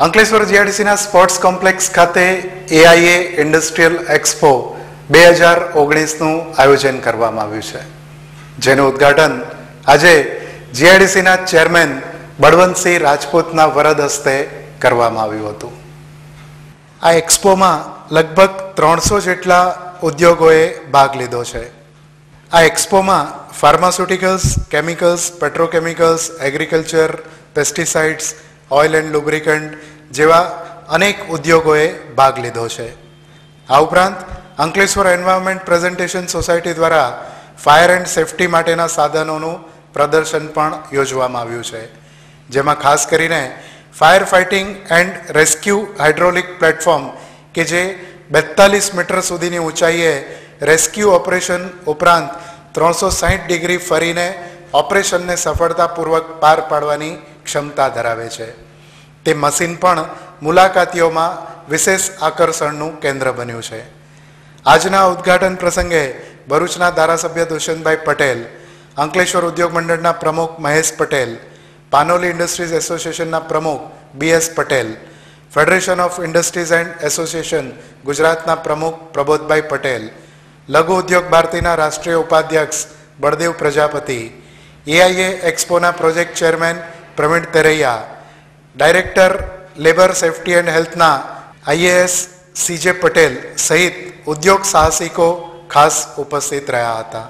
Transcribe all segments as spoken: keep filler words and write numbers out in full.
અંકલેશ્વર જીઆઈડીસીના sports complex ખાતે AIA industrial expo બે હજાર ઓગણીસનું આયોજન કરવામાં આવ્યું છે, જેનું ઉદ્ઘાટન આજે જીઆઈડીસીના ચેરમેન બળવંતસિંહ રાજપૂતના વરદ હસ્તે કરવામાં આવ્યું હતું. આ એક્સપોમાં લગભગ ત્રણસો જેટલા ઉદ્યોગોએ ભાગ લીધો છે. આ એક્સપોમાં pharmaceuticals, chemicals, petrochemicals, agriculture, pesticides, oil and lubricant જેવા અનેક ઉદ્યોગોએ ભાગ લીધો છે. આ ઉપરાંત અંકલેશ્વર એન્વાયરમેન્ટ પ્રેઝન્ટેશન સોસાયટી દ્વારા ફાયર એન્ડ સેફટી માટેના સાધનોનું પ્રદર્શન પણ યોજવામાં આવ્યું છે, જેમાં ખાસ કરીને fire fighting and rescue hydraulic platform કે જે બેતાલીસ મીટર સુધીની ઊંચાઈએ રેસ્ક્યુ ઓપરેશન ઉપરાંત ત્રણસો સાહીઠ ડિગ્રી ફરીને ઓપરેશનને સફળતાપૂર્વક પાર પાડવાની ક્ષમતા ધરાવે છે. તે મશીન પણ મુલાકાતીઓમાં વિશેષ આકર્ષણનું કેન્દ્ર બન્યું છે. આજના ઉદ્ઘાટન પ્રસંગે ભરૂચના ધારાસભ્ય દુષ્યંતભાઈ પટેલ, અંકલેશ્વર ઉદ્યોગ મંડળના પ્રમુખ મહેશ પટેલ, પાનોલી ઇન્ડસ્ટ્રીઝ એસોસિએશનના પ્રમુખ B S Patel, federation of industries and association ગુજરાતના પ્રમુખ પ્રબોધભાઈ પટેલ, લઘુ ઉદ્યોગ ભારતીના રાષ્ટ્રીય ઉપાધ્યક્ષ બળદેવ પ્રજાપતિ, એઆઈએ એક્સપોના project chairman Pravin Teraiya, director labour safety and હેલ્થના આઈએએસ સીજે પટેલ સહિત ઉદ્યોગ સાહસિકો ખાસ ઉપસ્થિત રહ્યા હતા.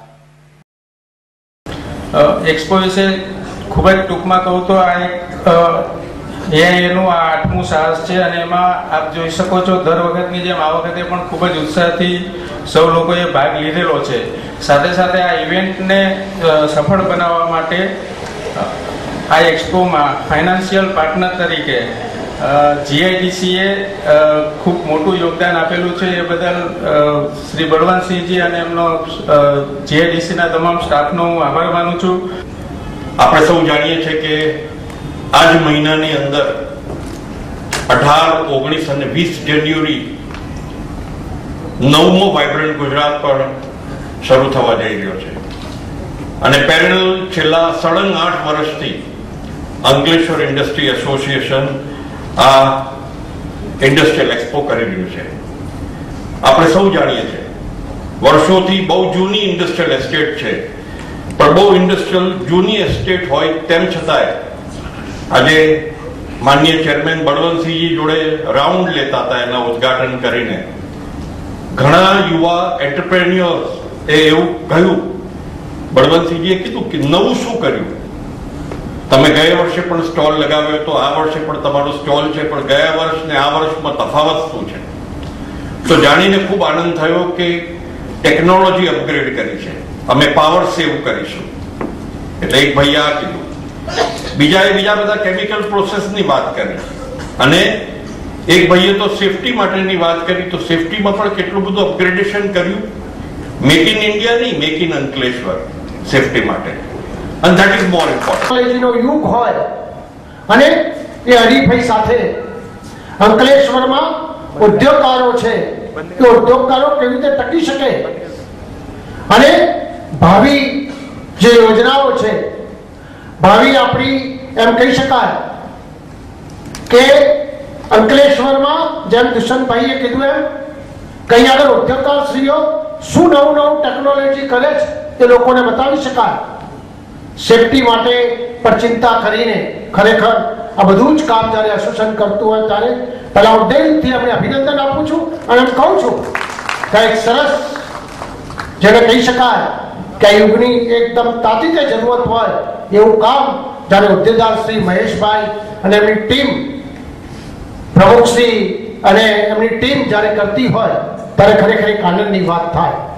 એક્સપો વિશે ખૂબ જ ટૂંકમાં કહું તો આ એક એઆઈએનું આ આઠમું સાહસ છે અને એમાં આપ જોઈ શકો છો દર વખતની જેમ આ વખતે પણ ખૂબ જ ઉત્સાહથી સૌ લોકોએ ભાગ લીધેલો છે. સાથે સાથે આ ઇવેન્ટને સફળ બનાવવા માટે આ એક્સપોમાં ફાઇનાન્શિયલ પાર્ટનર તરીકે જીઆઈડીસીએ ખૂબ મોટું યોગદાન આપેલું છે. એ બદલ શ્રી બળવંતસિંહજી અને એમનો જીઆઈડીસીના તમામ સ્ટાફનો હું આભાર માનું છું. આપણે સૌ જાણીએ છીએ કે આ જ મહિનાની અંદર અઢાર, ઓગણીસ અને વીસ જાન્યુઆરી નવમો વાઇબ્રન્ટ ગુજરાત પણ શરૂ થવા જઈ રહ્યો છે અને પેરેલલ છેલ્લા સળંગ આઠ વર્ષથી અંકલેશ્વર ઇન્ડસ્ટ્રી એસોસિએશન આ ઇન્ડસ્ટ્રીયલ એક્સપો કરી રહ્યું છે. આપણે સૌ જાણીએ છીએ વર્ષોથી બહુ જૂની ઇન્ડસ્ટ્રીયલ એસ્ટેટ છે, પણ બહુ ઇન્ડસ્ટ્રીયલ જૂની એસ્ટેટ હોય તેમ છતાંય આજે માનનીય ચેરમેન બળવંતસિંહજી જોડે રાઉન્ડ લેતા હતા એના ઉદ્ઘાટન કરીને ઘણા યુવા એન્ટરપ્રેન્યોર્સ એ એવું કહ્યું, બળવંતસિંહજીએ કીધું કે નવું શું કર્યું? તમે ગયા વર્ષે પણ સ્ટોલ લગાવ્યો તો આ વર્ષે પણ તમારો સ્ટોલ છે, પણ ગયા વર્ષ ને આ વર્ષમાં તફાવત શું છે? તો જાણીને ખૂબ આનંદ થયો કે ટેકનોલોજી અપગ્રેડ કરી છે, અમે પાવર સેવ કરીશું. એટલે એક ભાઈએ આ કીધું, બીજાએ બીજા બધા કેમિકલ પ્રોસેસની વાત કરી અને એક ભાઈએ તો સેફટી માટેની વાત કરી. તો સેફટીમાં પણ કેટલું બધું અપગ્રેડેશન કર્યું. મેક ઇન ઇન્ડિયા નહીં, મેક ઇન અંકલેશ્વર સેફટી માટે. And that is more important. ટેકનોલોજીનો યુગ હોય અને એ હરીફાઈ સાથે અંકલેશ્વરમાં ઉદ્યોગકારો છે એ ઉદ્યોગકારો કેવી રીતે ટકી શકે અને ભાવિ જે યોજનાઓ છે, ભાવિ આપણી એમ કહી શકાય કે અંકલેશ્વરમાં જેમ દુષ્યંતભાઈએ કીધું એમ કઈ આગળ ઉદ્યોગકારશ્રીઓ શું નવું નવું ટેકનોલોજી કરે છે એ લોકોને બતાવી શકાય. સેફટી માટે પર ચિંતા કરીને ખરેખર આ બધું જ કામ જ્યારે એસોસિએશન કરતું હોય ત્યારે પહેલા હું દિલથી અમને અભિનંદન આપું છું અને એમ કહું છું કે એક સરસ જેને કહી શકાય કે યુગની એકદમ તાતીતે જરૂરત હોય એવું કામ જ્યારે હોદ્દેદાર શ્રી મહેશભાઈ અને એમની ટીમ, પ્રમુખશ્રી અને એમની ટીમ જ્યારે કરતી હોય ત્યારે ખરેખર એક આનંદની વાત થાય.